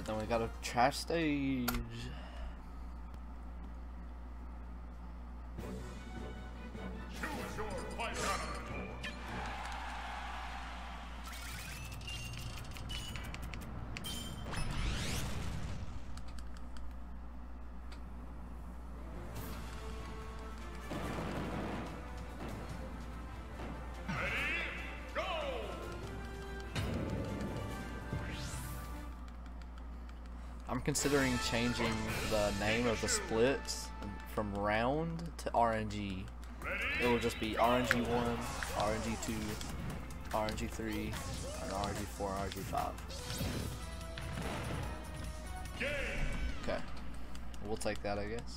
But then we got a trash stage. Choose your fight avatar. I'm considering changing the name of the splits from round to RNG. It will just be RNG1, RNG2, RNG3, and RNG4, RNG5. Okay. We'll take that, I guess.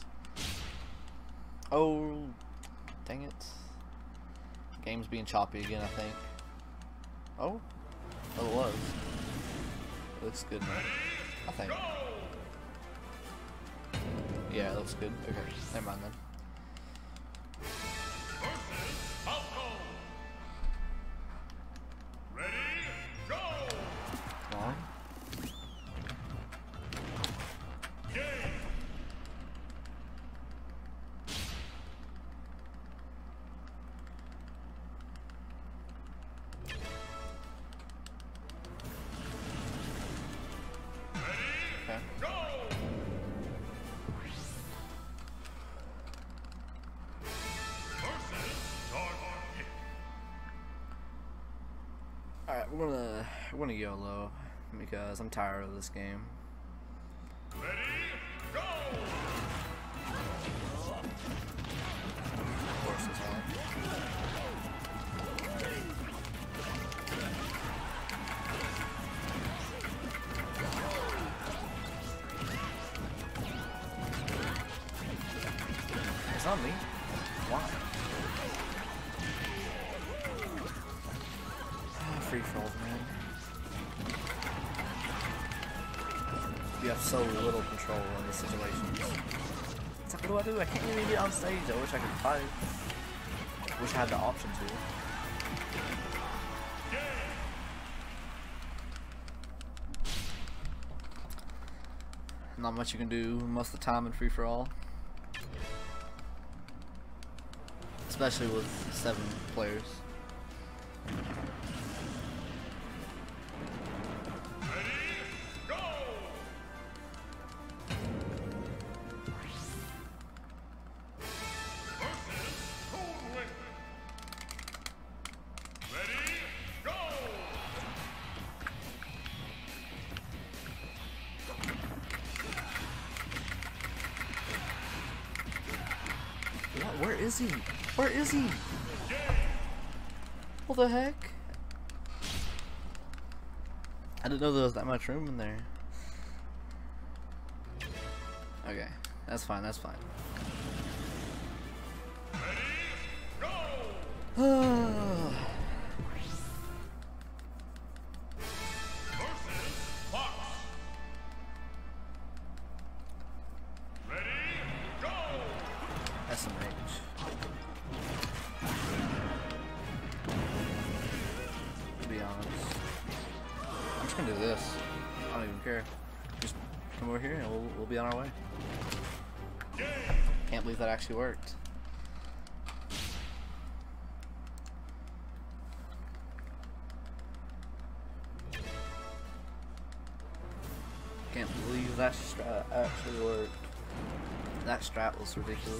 Oh, dang it. Game's being choppy again, I think. Oh? Oh, it was. It looks good now, I think. Yeah, it looks good. Okay, never mind then. Come on. Alright, we're gonna YOLO because I'm tired of this game. Of course it's hard. It's not me. Why? Free falls, man. You have so little control in these situations. It's like, what do? I can't even get on stage. I wish I could fight. Wish I had the option to. Not much you can do most of the time in free for all. Especially with 7 players. Where is he? Where is he? What the heck? I didn't know there was that much room in there. Okay, that's fine, that's fine. SMH. To be honest, I'm just gonna do this. I don't even care. Just come over here and we'll be on our way. Can't believe that actually worked. Can't believe that strat actually worked. That strat was ridiculous.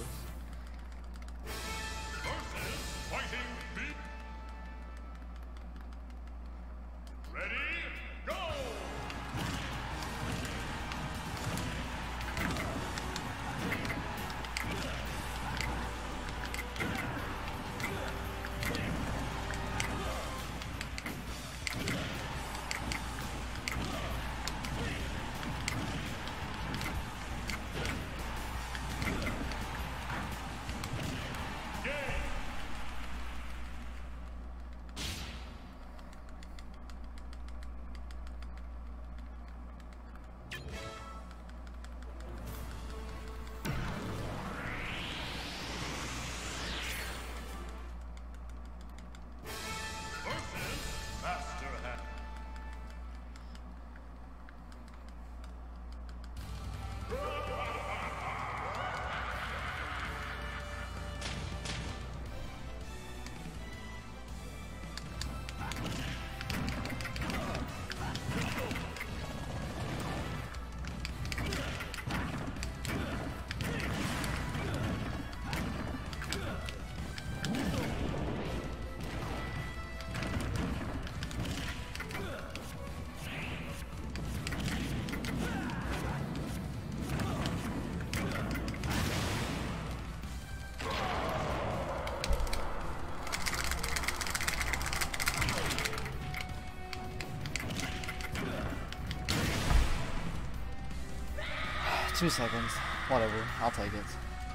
2 seconds. Whatever. I'll take it.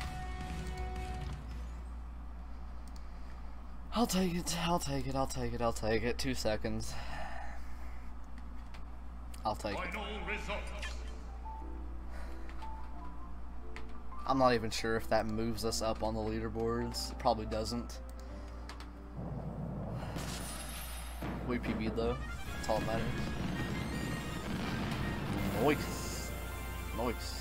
I'll take it. I'll take it. I'll take it. I'll take it. 2 seconds. I'll take it. Final results. I'm not even sure if that moves us up on the leaderboards. It probably doesn't. We PB'd though. That's all that matters. Nice. Nice.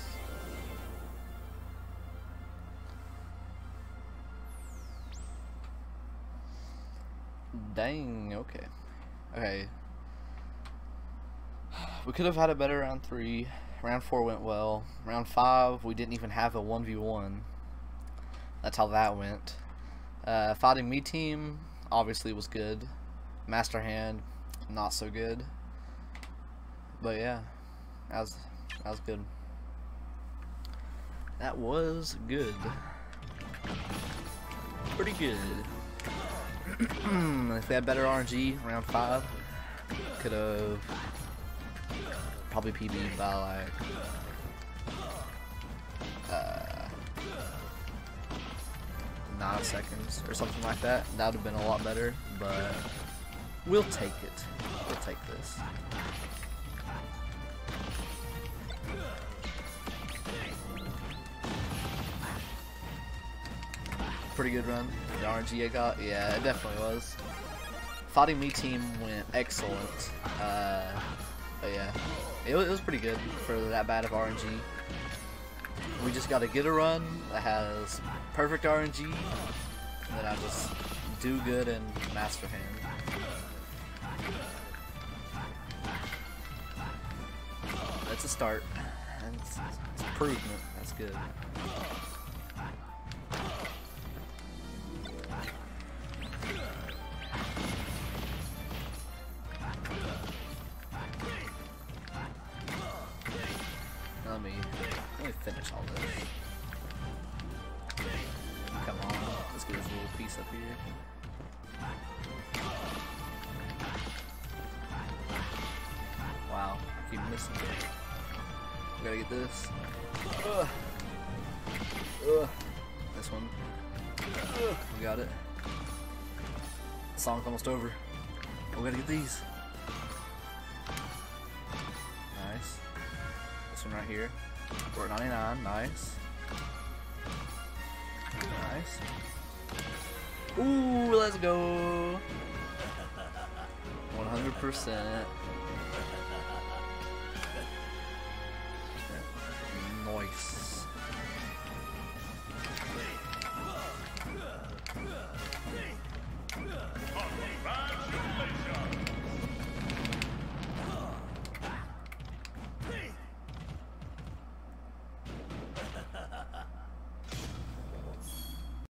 Dang, okay. Okay. We could have had a better round 3. Round 4 went well. Round 5, we didn't even have a 1v1. That's how that went. Fighting me team, obviously was good. Master Hand, not so good. But yeah, that was good. That was good. Pretty good. If we had better RNG, round 5, could have probably PB'd by like 9 seconds or something like that. That would have been a lot better, but we'll take it. We'll take this. Pretty good run. The RNG I got, yeah, it definitely was. Fighting me team went excellent. But yeah, it was pretty good for that bad of RNG. We just got to get a run that has perfect RNG, and then I just do good in Master Hand. That's a start. It's improvement. That's good. Let me finish all this. Come on, let's get this little piece up here. Wow, I keep missing it. We gotta get this. This one. We got it. The song's almost over. We gotta get these. Nice. This one right here. We're at 99, nice. Nice. Ooh, let's go. 100%.